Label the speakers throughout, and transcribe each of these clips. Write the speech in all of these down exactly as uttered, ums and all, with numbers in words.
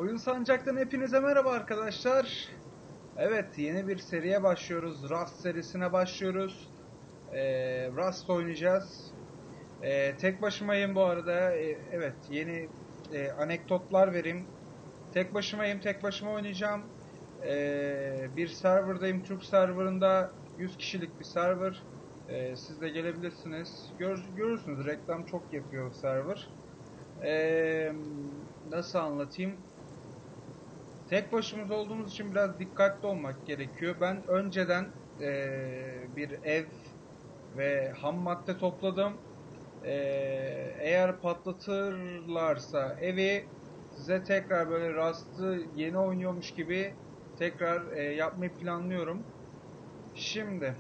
Speaker 1: Oyun Sancak'tan hepinize merhaba arkadaşlar. Evet, yeni bir seriye başlıyoruz. Rust serisine başlıyoruz. Ee, Rust oynayacağız. Ee, tek başımayım bu arada. Ee, evet, yeni e, anekdotlar vereyim. Tek başımayım, tek başıma oynayacağım. Ee, bir serverdayım, Türk serverında yüz kişilik bir server. Ee, siz de gelebilirsiniz. Gör, görürsünüz, reklam çok yapıyor server. Ee, nasıl anlatayım? Tek başımız olduğumuz için biraz dikkatli olmak gerekiyor. Ben önceden eee, bir ev ve ham madde topladım. Eee, eğer patlatırlarsa evi size tekrar böyle Rust'ı yeni oynuyormuş gibi tekrar eee, yapmayı planlıyorum. Şimdi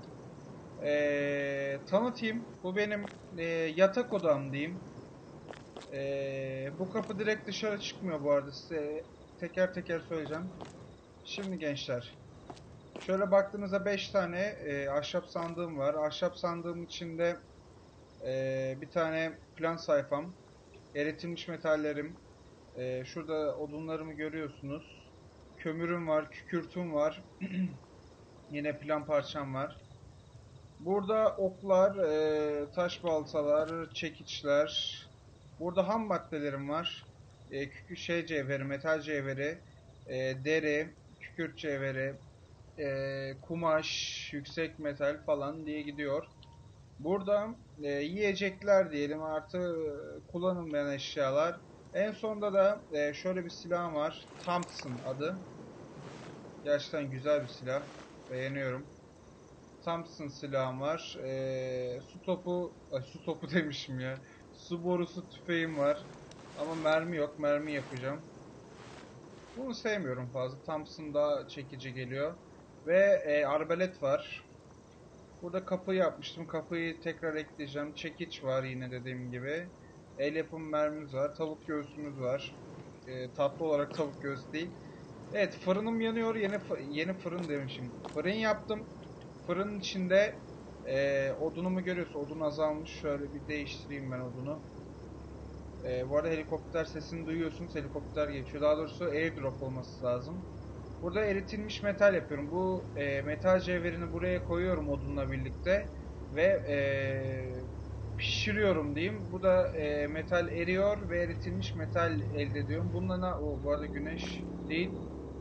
Speaker 1: eee, tanıtayım. Bu benim eee, yatak odam diyeyim. Eee, bu kapı direkt dışarı çıkmıyor bu arada, size teker teker söyleyeceğim. Şimdi gençler, şöyle baktığınızda beş tane e, ahşap sandığım var. Ahşap sandığım içinde e, bir tane plan sayfam, eritilmiş metallerim, e, şurada odunlarımı görüyorsunuz. Kömürüm var, kükürtüm var. Yine plan parçam var. Burada oklar, e, taş baltalar, çekiçler. Burada ham maddelerim var. E, kükü şey cevheri, metal cevheri, e, deri, kükürt cevheri, e, kumaş, yüksek metal falan diye gidiyor. Burada e, yiyecekler diyelim, artı e, kullanılmayan eşyalar. En sonda da e, şöyle bir silah var. Thompson adı. Gerçekten güzel bir silah. Beğeniyorum. Thompson silahım var. E, su topu, ay, su topu demişim ya. Su borusu tüfeğim var. Ama mermi yok. Mermi yapacağım. Bunu sevmiyorum fazla. Thompson daha çekici geliyor. Ve e, arbalet var. Burada kapı yapmıştım. Kapıyı tekrar ekleyeceğim. Çekiç var yine dediğim gibi. El yapımı mermimiz var. Tavuk göğsümüz var. Ee, tatlı olarak tavuk göğsü değil. Evet, fırınım yanıyor. Yeni yeni fırın demişim. Fırın yaptım. Fırının içinde e, odunumu görüyorsun. Odun azalmış. Şöyle bir değiştireyim ben odunu. E, bu arada helikopter sesini duyuyorsunuz. Helikopter geçiyor. Daha doğrusu airdrop olması lazım. Burada eritilmiş metal yapıyorum. Bu e, metal cevherini buraya koyuyorum odunla birlikte ve e, pişiriyorum diyeyim. Bu da e, metal eriyor ve eritilmiş metal elde ediyorum. Bununla ne? O, bu arada güneş değil.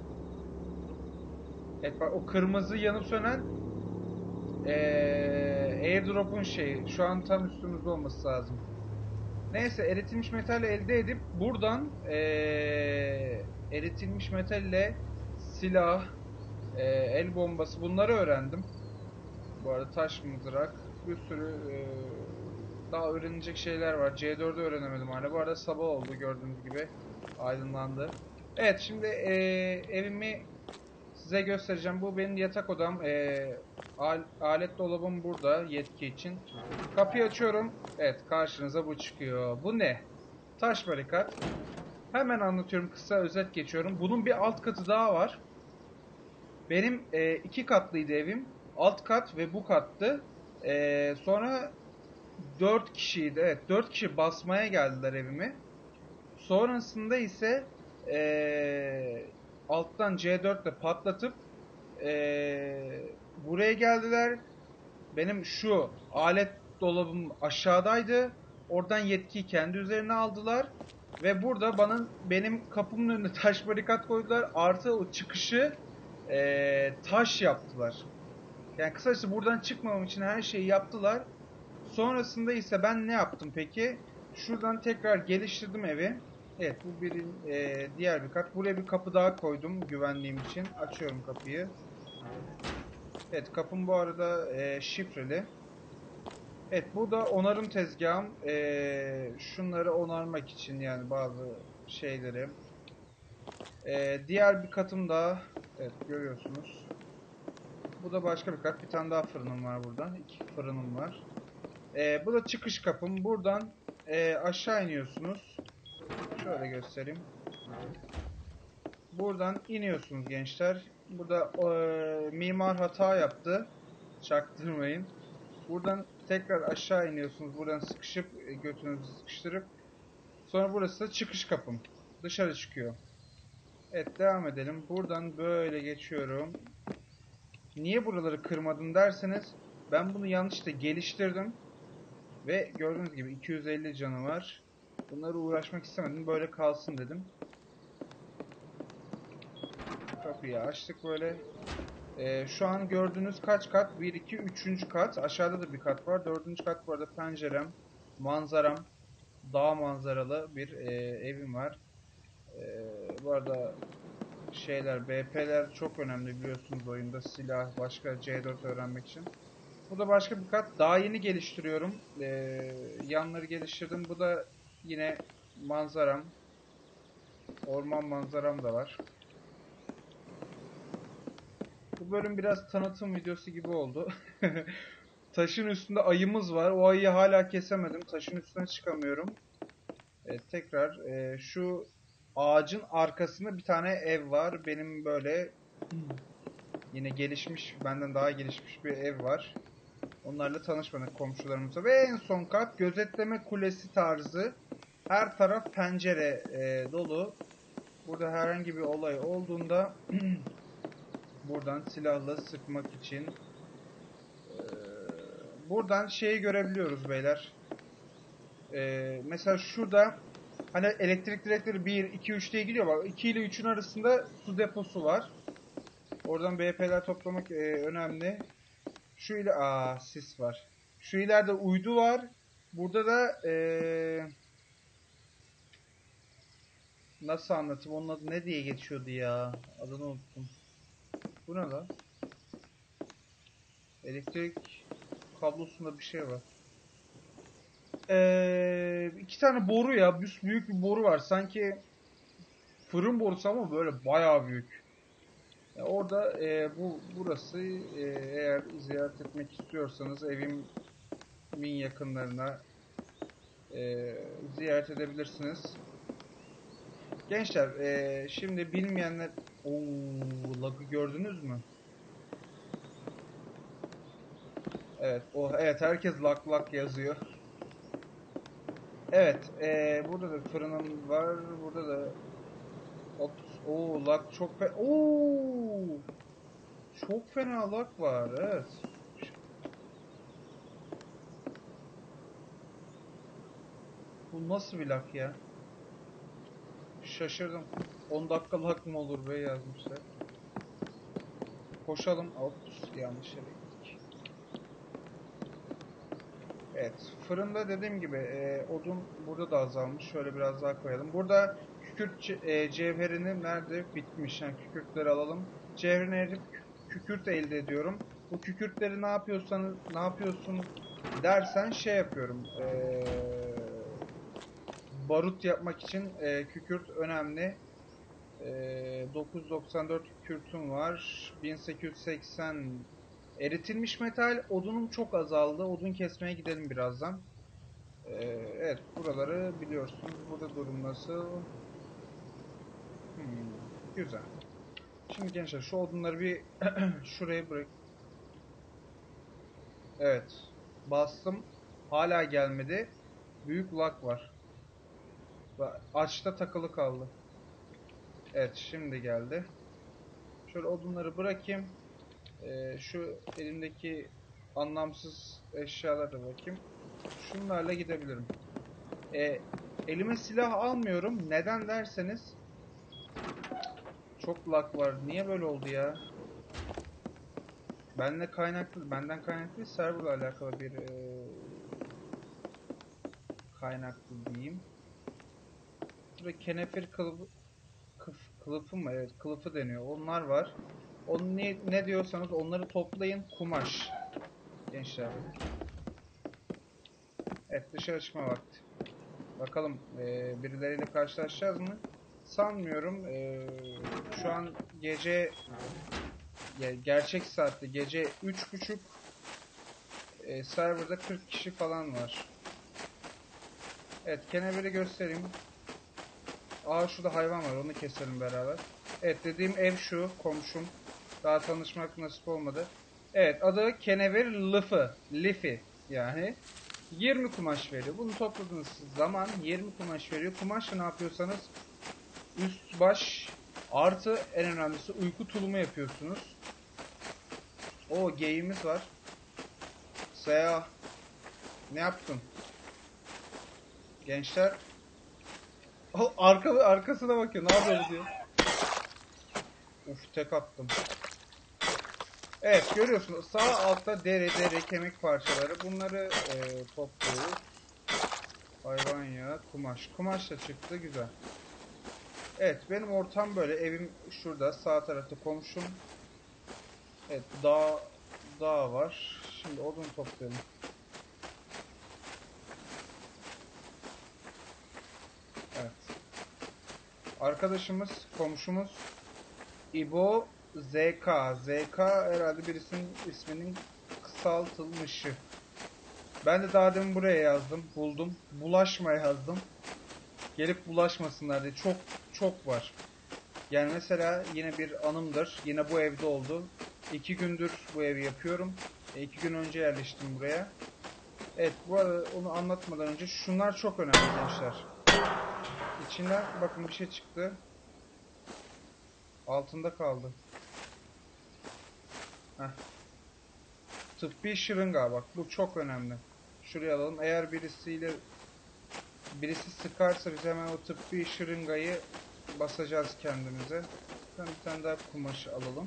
Speaker 1: Evet, bak, o kırmızı yanıp sönen e, airdrop'un şeyi. Şu an tam üstümüzde olması lazım. Neyse, eritilmiş metal elde edip buradan e, eritilmiş metalle silah, e, el bombası, bunları öğrendim. Bu arada taş mızrak, bir sürü e, daha öğrenilecek şeyler var. C dördü öğrenemedim hala. Bu arada sabah oldu, gördüğünüz gibi aydınlandı. Evet, şimdi e, evimi size göstereceğim. Bu benim yatak odam. E, al, alet dolabım burada yetki için. Kapıyı açıyorum. Evet, karşınıza bu çıkıyor. Bu ne? Taş barikat. Hemen anlatıyorum, kısa özet geçiyorum. Bunun bir alt katı daha var. Benim e, iki katlıydı evim. Alt kat ve bu kattı. E, sonra dört kişiydi. Evet, dört kişi basmaya geldiler evime. Sonrasında ise e, alttan C dört ile patlatıp e, buraya geldiler. Benim şu alet dolabım aşağıdaydı. Oradan yetkiyi kendi üzerine aldılar. Ve burada bana benim kapımın önüne taş barikat koydular. Artı o çıkışı eee, taş yaptılar. Yani kısacası buradan çıkmamam için her şeyi yaptılar. Sonrasında ise ben ne yaptım peki? Şuradan tekrar geliştirdim evi. Evet, bu bir eee, diğer bir kat. Buraya bir kapı daha koydum güvenliğim için. Açıyorum kapıyı. Evet, kapım bu arada eee, şifreli. Evet, bu da onarım tezgahım. Ee, şunları onarmak için, yani bazı şeyleri. Ee, diğer bir katım daha. Evet, görüyorsunuz. Bu da başka bir kat. Bir tane daha fırınım var burada. İki fırınım var. Ee, bu da çıkış kapım. Buradan e, aşağı iniyorsunuz. Şöyle göstereyim. Buradan iniyorsunuz gençler. Burada e, mimar hata yaptı. Çaktırmayın. Buradan tekrar aşağı iniyorsunuz. Buradan sıkışıp e, götünüzü sıkıştırıp, sonra burası da çıkış kapım. Dışarı çıkıyor. Evet, devam edelim. Buradan böyle geçiyorum. Niye buraları kırmadım derseniz, ben bunu yanlışlıkla geliştirdim. Ve gördüğünüz gibi iki yüz elli canı var. Bunları uğraşmak istemedim. Böyle kalsın dedim. Kapıyı açtık böyle. Ee, şu an gördüğünüz kaç kat? bir, iki, üçüncü kat. Aşağıda da bir kat var. Dördüncü kat bu arada pencerem, manzaram, dağ manzaralı bir e, evim var. E, bu arada şeyler, B P'ler çok önemli biliyorsunuz oyunda. Silah, başka C dört öğrenmek için. Bu da başka bir kat. Daha yeni geliştiriyorum. E, yanları geliştirdim. Bu da yine manzaram. Orman manzaram da var. Bu bölüm biraz tanıtım videosu gibi oldu. Taşın üstünde ayımız var. O ayıyı hala kesemedim. Taşın üstüne çıkamıyorum. E, tekrar e, şu ağacın arkasında bir tane ev var. Benim böyle yine gelişmiş, benden daha gelişmiş bir ev var. Onlarla tanışmadık komşularımızla. Ve en son kat gözetleme kulesi tarzı. Her taraf pencere e, dolu. Burada herhangi bir olay olduğunda buradan silahla sıkmak için e, buradan şeyi görebiliyoruz beyler. E, mesela şurada hani elektrik direkleri bir, iki, üç diye gidiyor. Bak iki ile üçün arasında su deposu var. Oradan B P'ler toplamak e, önemli. Şu ile aa sis var. Şu ileride uydu var. Burada da e, nasıl anlatayım? Onun adı ne diye geçiyordu ya? Adını unuttum. Bu ne lan? Elektrik kablosunda bir şey var. Ee, iki tane boru ya. Büyük, büyük bir boru var. Sanki fırın borusu ama böyle bayağı büyük. Ya orada e, bu burası e, eğer ziyaret etmek istiyorsanız evimin yakınlarına e, ziyaret edebilirsiniz. Gençler e, şimdi bilmeyenler ooo lag'ı gördünüz mü? Evet o evet herkes lag lag yazıyor. Evet e, burada da fırınım var. Burada da ops ooo lag çok fe ooo çok fena lag var evet. Bu nasıl bir lag ya? Şaşırdım. on dakika lag mı olur be yazmışlar. Koşalım. Ops yanlış yere gittik. Evet. Fırında dediğim gibi e, odun burada da azalmış. Şöyle biraz daha koyalım. Burada kükürt ce- e, cevherini nerede bitmiş. Yani kükürtleri alalım. Cevherini eritip kü- kükürt elde ediyorum. Bu kükürtleri ne yapıyorsan ne yapıyorsun dersen şey yapıyorum. E, barut yapmak için e, kükürt önemli. Ee, dokuz yüz doksan dört kürtüm var. bin sekiz yüz seksen eritilmiş metal. Odunum çok azaldı. Odun kesmeye gidelim birazdan. Ee, evet buraları biliyorsunuz. Burada durum nasıl? Hmm, güzel. Şimdi gençler şu odunları bir şuraya bırak. Evet. Bastım. Hala gelmedi. Büyük lag var. Açta takılı kaldı. Evet şimdi geldi. Şöyle odunları bırakayım. Ee, şu elimdeki anlamsız eşyalara da bakayım. Şunlarla gidebilirim. Ee, elime silah almıyorum. Neden derseniz çok lag var. Niye böyle oldu ya? Benle kaynaklı, benden kaynaklı değil, serverla alakalı bir e, kaynaklı diyeyim. Şurada kenefir kılıfı, kıf, kılıfı mı? Evet, kılıfı deniyor. Onlar var. Onu ne, ne diyorsanız onları toplayın. Kumaş. Gençler. Evet dışarı çıkma vakti. Bakalım e, birileriyle karşılaşacağız mı? Sanmıyorum. E, şu an gece ya, gerçek saatte gece üç buçuk e, serverda kırk kişi falan var. Evet keneviri göstereyim. Aa şurada hayvan var onu keselim beraber. Evet dediğim ev şu komşum. Daha tanışmak nasip olmadı. Evet adı kenevir lıfı. Lifi yani. yirmi kumaş veriyor. Bunu topladığınız zaman yirmi kumaş veriyor. Kumaşla ne yapıyorsanız üst baş Artı en önemlisi uyku tulumu yapıyorsunuz. O geyiğimiz var. Seya. Ne yaptın? Gençler. O arka, arkasına bakıyor. Ne yapıyor diyor. Uf, tek attım. Evet, görüyorsunuz. Sağ altta deri, deri, kemik parçaları. Bunları e, topluyoruz. Hayvan yağı, kumaş. Kumaş da çıktı. Güzel. Evet, benim ortam böyle. Evim şurada. Sağ tarafta komşum. Evet, dağ, dağ var. Şimdi odun toplayalım. Evet. Arkadaşımız, komşumuz İbo Z K. Z K herhalde birisinin isminin kısaltılmışı. Ben de daha demin buraya yazdım, buldum. Bulaşma yazdım. Gelip bulaşmasınlar diye. Çok çok var. Yani mesela yine bir anımdır. Yine bu evde oldu. İki gündür bu evi yapıyorum. E, iki gün önce yerleştim buraya. Evet, bu arada onu anlatmadan önce şunlar çok önemli gençler. İçinden bakın bir şey çıktı. Altında kaldı. Heh. Tıbbi şırınga, bak bu çok önemli. Şuraya alalım. Eğer birisiyle birisi sıkarsa biz hemen o tıbbi şırıngayı basacağız kendimize. Ben bir tane daha kumaşı alalım.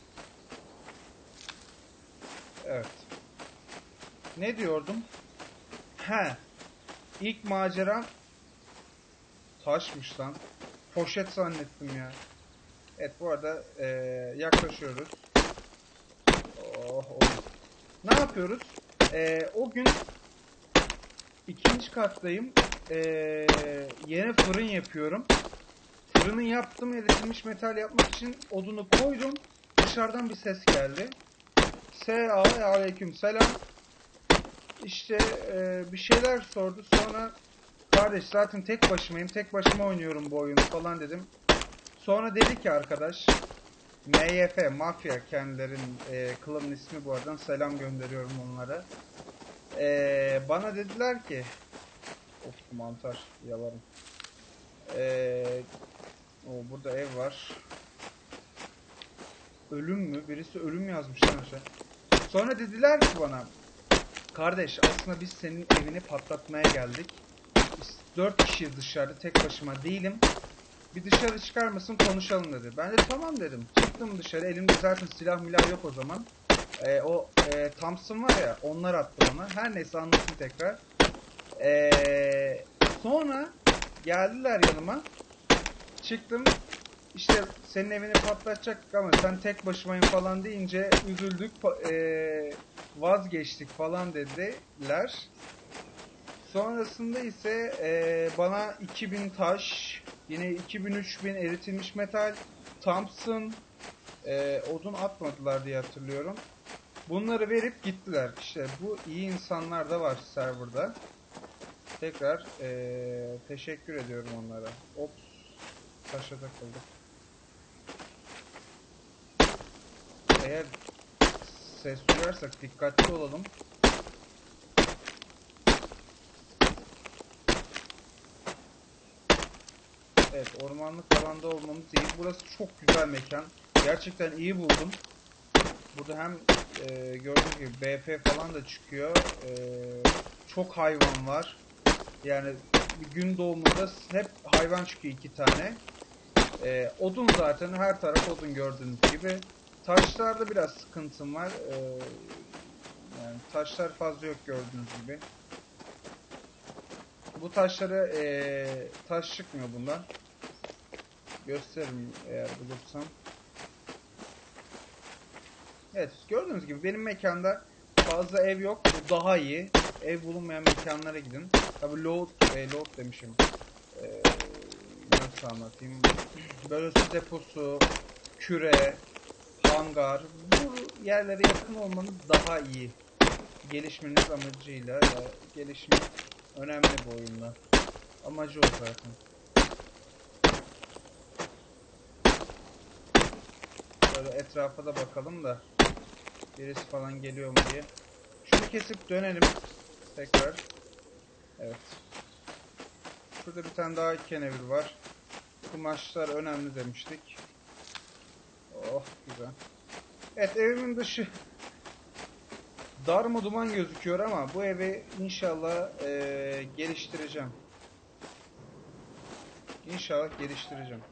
Speaker 1: Evet. Ne diyordum? He. İlk maceram taşmış lan. Poşet zannettim ya. Evet, bu arada ee, yaklaşıyoruz. Oh, oh. Ne yapıyoruz? Ee, o gün ikinci kattayım. Ee, yeni fırın yapıyorum. Fırını yaptım, eritilmiş metal yapmak için odunu koydum. Dışarıdan bir ses geldi. Selamünaleyküm selam. İşte e, bir şeyler sordu. Sonra kardeş zaten tek başımayım, tek başıma oynuyorum bu oyunu falan dedim. Sonra dedi ki arkadaş, M Y F, Mafya kendilerinin e, klanın ismi bu arada, selam gönderiyorum onlara. E, bana dediler ki, of mantar yalarım. E, o burada ev var. Ölüm mü? Birisi ölüm yazmış lan aşağı. Sonra dediler ki bana, kardeş aslında biz senin evini patlatmaya geldik. Biz dört kişiyiz dışarıda, tek başıma değilim. Bir dışarı çıkar mısın, konuşalım dedi. Ben de tamam dedim. Çıktım dışarı, elimde zaten silah milah yok o zaman. Ee, o e, Thompson var ya, onlar attı bana. Her neyse anlatayım tekrar. Ee, sonra geldiler yanıma. Çıktım. İşte senin evini patlatacaktık ama sen tek başımayım falan deyince üzüldük, e, vazgeçtik falan dediler. Sonrasında ise e, bana iki bin taş, yine iki bin üç bin eritilmiş metal, Thompson, e, odun atmadılar diye hatırlıyorum. Bunları verip gittiler. İşte bu iyi insanlar da var serverda. Tekrar e, teşekkür ediyorum onlara. Ops, taşa takıldı. Eğer ses duyarsak dikkatli olalım. Evet, ormanlık alanda olmamız iyi. Burası çok güzel mekan. Gerçekten iyi buldum. Burada hem e, gördüğünüz gibi B F falan da çıkıyor. E, çok hayvan var. Yani bir gün doğumunda hep hayvan çıkıyor, iki tane. E, odun zaten, her taraf odun gördüğünüz gibi. Taşlarda biraz sıkıntım var. E, yani taşlar fazla yok gördüğünüz gibi. Bu taşları e, taş çıkmıyor bundan. Gösteririm eğer bulursam. Evet, gördüğünüz gibi benim mekanda fazla ev yok. Bu daha iyi. Ev bulunmayan mekanlara gidin. Tabi load, e, load demişim. E, nasıl anlatayım? Böyle su deposu, küre, hangar. Bu yerlere yakın olmanız daha iyi. Gelişmeniz amacıyla. Ya, gelişim önemli bu oyunda. Amacı o zaten. Böyle etrafa da bakalım da birisi falan geliyor mu diye. Şunu kesip dönelim tekrar. Evet. Şurada bir tane daha kenevir var. Kumaşlar önemli demiştik. Oh güzel. Evet, evimin dışı darma duman gözüküyor ama bu evi inşallah eee, geliştireceğim. İnşallah geliştireceğim.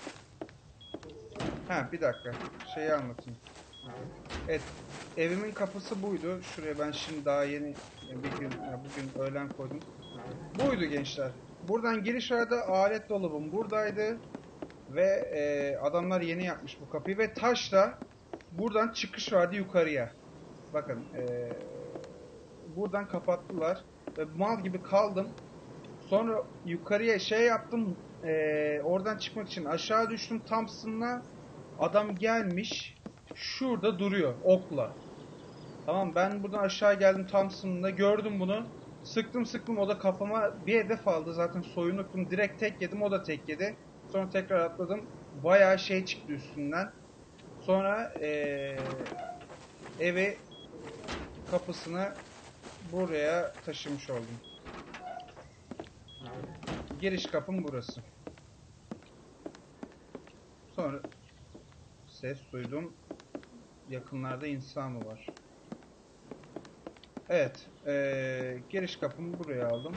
Speaker 1: Ha, bir dakika. Şeyi anlatayım. Evet, evimin kapısı buydu. Şuraya ben şimdi daha yeni ya bir gün ya bugün öğlen koydum. Buydu gençler. Buradan giriş vardı. Alet dolabım buradaydı ve e, adamlar yeni yapmış bu kapıyı ve taşla buradan çıkış vardı yukarıya. Bakın, e, buradan kapattılar ve mal gibi kaldım. Sonra yukarıya şey yaptım. E, oradan çıkmak için aşağı düştüm. Thompson'la adam gelmiş. Şurada duruyor okla. Tamam, ben buradan aşağı geldim Thompson'la gördüm bunu. Sıktım sıktım, o da kafama bir hedef aldı. Zaten soyunuktum. Direkt tek yedim, o da tek yedi. Sonra tekrar atladım. Bayağı şey çıktı üstünden. Sonra eee evi kapısını buraya taşımış oldum. Giriş kapım burası. Sonra ses duydum. Yakınlarda insan mı var? Evet. eee, giriş kapımı buraya aldım.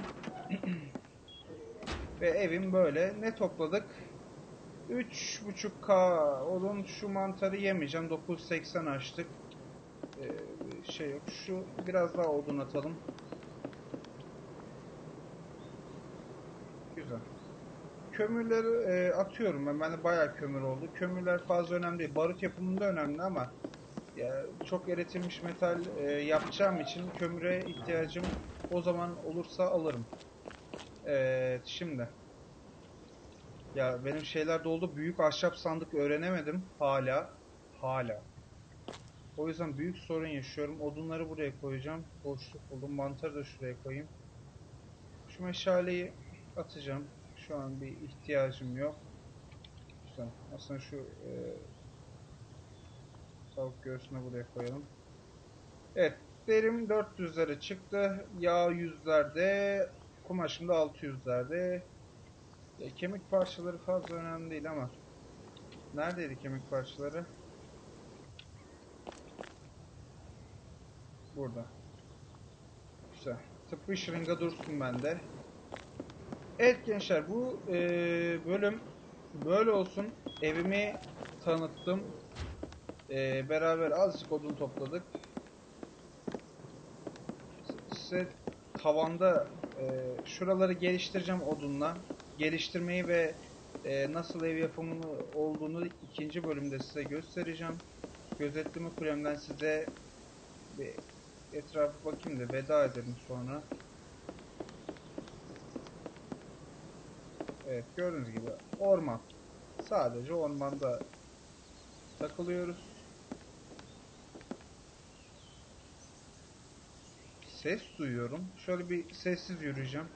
Speaker 1: Ve evim böyle. Ne topladık? üç buçuk K odun, şu mantarı yemeyeceğim. dokuz yüz seksen açtık. Ee, şey yok. Şu biraz daha odun atalım. Güzel. Kömürleri e, atıyorum ben. Bende bayağı kömür oldu. Kömürler fazla önemli değil. Barut yapımında önemli ama ya, çok eritilmiş metal e, yapacağım için kömüre ihtiyacım o zaman olursa alırım. Evet, şimdi. Ya benim şeyler doldu. Büyük ahşap sandık öğrenemedim. Hala. Hala. O yüzden büyük sorun yaşıyorum. Odunları buraya koyacağım. Boşluk buldum. Mantarı da şuraya koyayım. Şu meşaleyi atacağım. Şu an bir ihtiyacım yok. Güzel. Aslında şu e, tavuk göğsünü buraya koyalım. Evet. Derim dört yüzlere çıktı. Yağ yüzlerde. Kumaşım da altı yüzlerde. E, kemik parçaları fazla önemli değil ama. Neredeydi kemik parçaları? Burada. Güzel. Tıpkı şırınga dursun bende. Evet gençler, bu e, bölüm böyle olsun. Evimi tanıttım. E, beraber azıcık odun topladık. Size tavanda e, şuraları geliştireceğim odunla. Geliştirmeyi ve e, nasıl ev yapımını olduğunu ikinci bölümde size göstereceğim. Gözetleme kulemden size bir etrafa bakayım da veda edelim sonra. Evet, gördüğünüz gibi orman. Sadece ormanda takılıyoruz. Ses duyuyorum. Şöyle bir sessiz yürüyeceğim.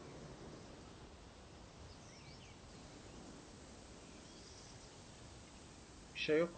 Speaker 1: Bir şey yok.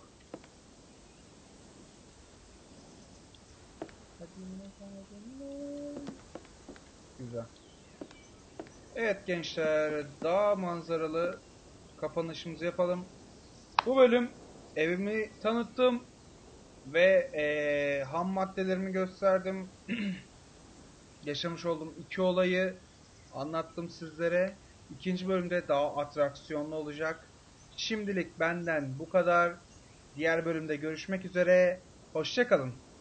Speaker 1: Güzel. Evet gençler, dağ manzaralı kapanışımızı yapalım. Bu bölüm evimi tanıttım ve eee, ham maddelerimi gösterdim. Yaşamış olduğum iki olayı anlattım sizlere. İkinci bölümde daha atraksiyonlu olacak. Şimdilik benden bu kadar. Diğer bölümde görüşmek üzere. Hoşça kalın.